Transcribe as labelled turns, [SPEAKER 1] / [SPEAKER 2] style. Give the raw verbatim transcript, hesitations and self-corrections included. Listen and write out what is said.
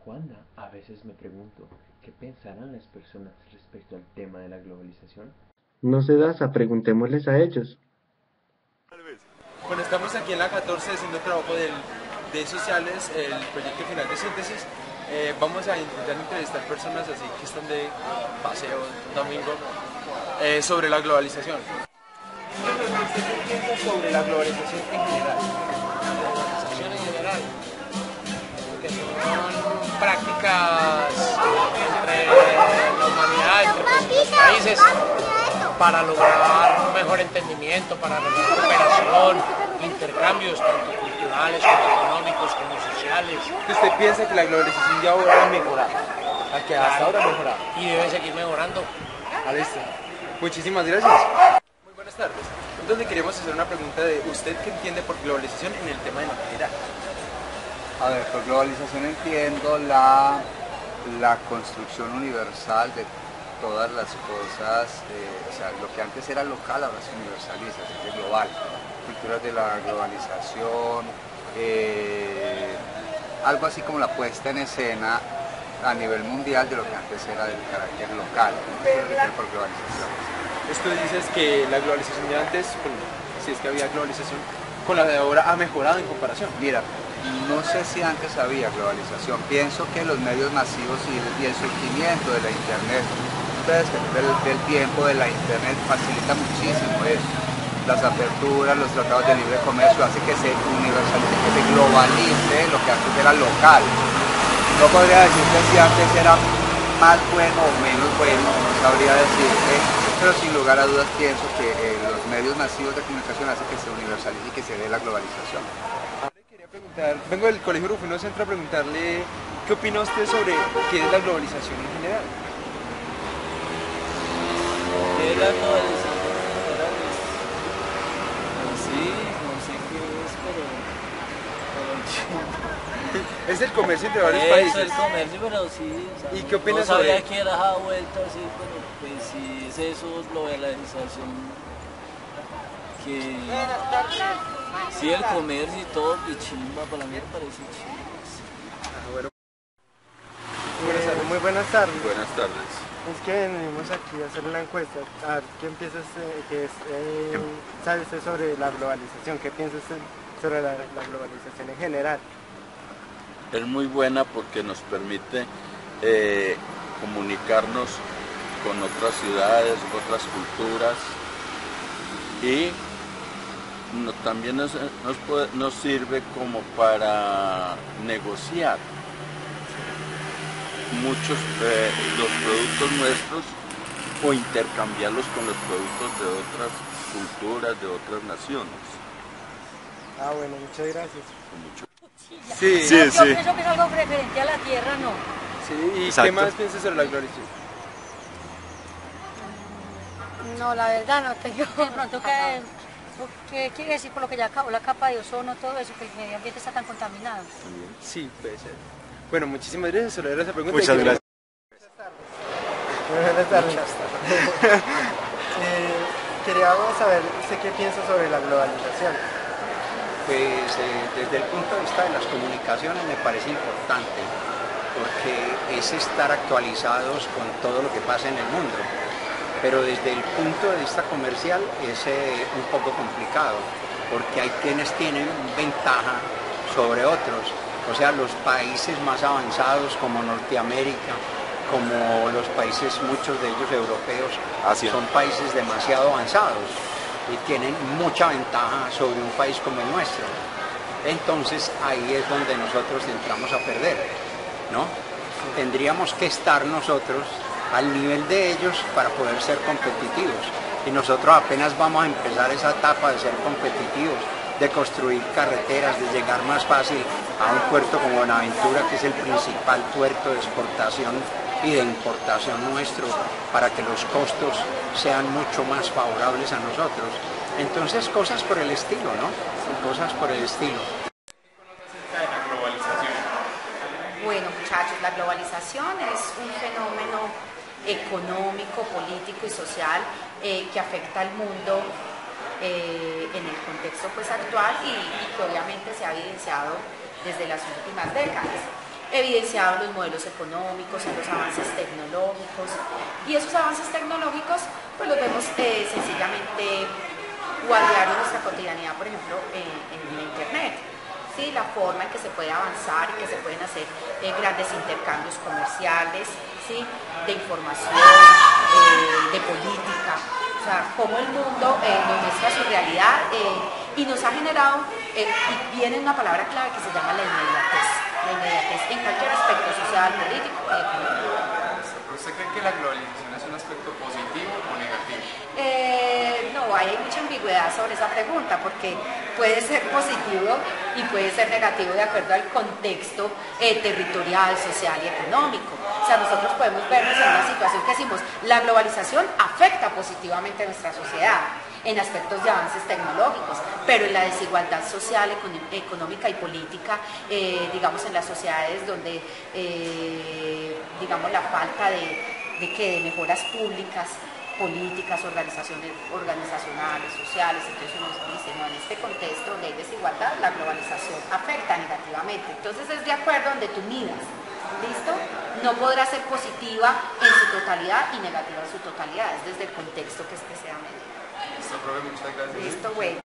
[SPEAKER 1] Juanda, a veces me pregunto, ¿qué pensarán las personas respecto al tema de la globalización?
[SPEAKER 2] No se da, preguntémosles a ellos.
[SPEAKER 3] Bueno, estamos aquí en la catorce haciendo trabajo del, de sociales, el proyecto final de síntesis. Eh, vamos a intentar entrevistar personas así que están de paseo domingo eh, sobre la globalización. ¿Usted qué piensa sobre la globalización en general?
[SPEAKER 4] La globalización en general, que son prácticas entre la humanidad, entre los países, para lograr un mejor entendimiento, para lograr cooperación, intercambios tanto culturales como económicos como sociales.
[SPEAKER 3] ¿Usted piensa que la globalización ya ahora ha mejorado? ¿A que hasta ahora ha mejorado?
[SPEAKER 4] Y debe seguir mejorando.
[SPEAKER 3] Ah, listo. Muchísimas gracias. Muy buenas tardes. Entonces queremos hacer una pregunta de usted qué entiende por globalización en el tema de la general.
[SPEAKER 5] A ver, por globalización entiendo la, la construcción universal de todas las cosas, eh, o sea, lo que antes era local ahora se universaliza, es global. Culturas de la globalización, eh, algo así como la puesta en escena a nivel mundial de lo que antes era del carácter local, por globalización.
[SPEAKER 3] Esto dices que la globalización de antes, si es que había globalización, con la de ahora ha mejorado en comparación.
[SPEAKER 5] Mira, no sé si antes había globalización, pienso que los medios masivos y el, y el surgimiento de la internet, ustedes que del, del tiempo de la internet facilita muchísimo eso. Las aperturas, los tratados de libre comercio hace que se universalice, que se globalice lo que antes era local. No podría decirte si antes era más bueno o menos bueno, no sabría decirte, pero sin lugar a dudas pienso que eh, los medios masivos de comunicación hacen que se universalice y que se dé la globalización.
[SPEAKER 3] Quería preguntar, vengo del Colegio Rufino Centro a preguntarle qué opina usted sobre qué es la globalización en general.
[SPEAKER 6] ¿Qué es la globalización en general? Pues sí, no sé qué es, pero... pero
[SPEAKER 3] Es el comercio entre varios
[SPEAKER 6] eso,
[SPEAKER 3] países.
[SPEAKER 6] el comercio, pero sí. O sea,
[SPEAKER 3] ¿Y qué opinas
[SPEAKER 6] no sabía
[SPEAKER 3] sobre-
[SPEAKER 6] que era esa vuelta así, pero pues sí es eso, globalización. Que... Sí, el comercio y todo, que chimba, para mí me parece chimba.
[SPEAKER 3] Ah, bueno. Buenas tardes.
[SPEAKER 7] Muy buenas tardes.
[SPEAKER 8] Buenas tardes.
[SPEAKER 7] Es que venimos aquí a hacer una encuesta. A ver, ¿qué empieza usted, qué es, eh, sabe usted sobre la globalización? ¿Qué piensa usted sobre la, la globalización en general?
[SPEAKER 8] Es muy buena porque nos permite eh, comunicarnos con otras ciudades, otras culturas y no, también nos, nos, puede, nos sirve como para negociar muchos eh, los productos nuestros o intercambiarlos con los productos de otras culturas, de otras naciones.
[SPEAKER 7] Ah, bueno, muchas gracias.
[SPEAKER 8] Con mucho
[SPEAKER 3] Sí,
[SPEAKER 8] Sí,
[SPEAKER 9] Yo
[SPEAKER 8] sí.
[SPEAKER 9] pienso que es algo referente a la tierra, no.
[SPEAKER 3] sí. ¿Y qué
[SPEAKER 8] Exacto.
[SPEAKER 3] más piensas sobre la globalización?
[SPEAKER 9] No, la verdad no tengo. De pronto que, ¿qué quiere decir por lo que ya acabó la capa de ozono, todo eso, que el medio ambiente está tan contaminado?
[SPEAKER 3] Sí, puede ser. Bueno, muchísimas gracias sobre esa pregunta.
[SPEAKER 8] Muchas gracias.
[SPEAKER 7] Muy buenas tardes. Eh, queríamos saber usted qué piensa sobre la globalización.
[SPEAKER 10] Pues eh, desde el punto de vista de las comunicaciones me parece importante, porque es estar actualizados con todo lo que pasa en el mundo. Pero desde el punto de vista comercial es eh, un poco complicado, porque hay quienes tienen ventaja sobre otros. O sea, los países más avanzados como Norteamérica, como los países, muchos de ellos europeos,
[SPEAKER 8] Asia.
[SPEAKER 10] son países demasiado avanzados y tienen mucha ventaja sobre un país como el nuestro. Entonces ahí es donde nosotros entramos a perder, ¿no? Tendríamos que estar nosotros al nivel de ellos para poder ser competitivos. Y nosotros apenas vamos a empezar esa etapa de ser competitivos, de construir carreteras, de llegar más fácil a un puerto como Buenaventura, que es el principal puerto de exportación y de importación nuestro, para que los costos sean mucho más favorables a nosotros. Entonces, cosas por el estilo, ¿no? Cosas por el estilo.
[SPEAKER 11] Bueno, muchachos, la globalización es un fenómeno económico, político y social eh, que afecta al mundo eh, en el contexto pues, actual y, y que obviamente se ha evidenciado desde las últimas décadas. evidenciado en los modelos económicos, en los avances tecnológicos, y esos avances tecnológicos pues los vemos eh, sencillamente o a diario en nuestra cotidianidad, por ejemplo, en, en la internet. ¿Sí? La forma en que se puede avanzar y que se pueden hacer eh, grandes intercambios comerciales, ¿sí? De información, eh, de política, o sea, cómo el mundo eh, nos muestra su realidad eh, y nos ha generado, eh, y viene una palabra clave que se llama la inmediatez, la inmediatez en cualquier aspecto social, político y económico.
[SPEAKER 3] ¿Usted cree que la globalización es un aspecto positivo o negativo?
[SPEAKER 11] Eh, no, hay mucha ambigüedad sobre esa pregunta porque puede ser positivo y puede ser negativo de acuerdo al contexto eh, territorial, social y económico. O sea, nosotros podemos vernos en una situación que decimos, la globalización afecta positivamente a nuestra sociedad en aspectos de avances tecnológicos, pero en la desigualdad social, económica y política, eh, digamos en las sociedades donde, eh, digamos, la falta de, de, que, de mejoras públicas, políticas, organizaciones, organizacionales, sociales, entonces uno dice, no, en este contexto donde hay desigualdad, la globalización afecta negativamente, entonces es de acuerdo donde tú miras, ¿listo? No podrá ser positiva en su totalidad y negativa en su totalidad, es desde el contexto que este sea medio.
[SPEAKER 3] Listo, profe, muchas gracias.
[SPEAKER 11] Listo, güey.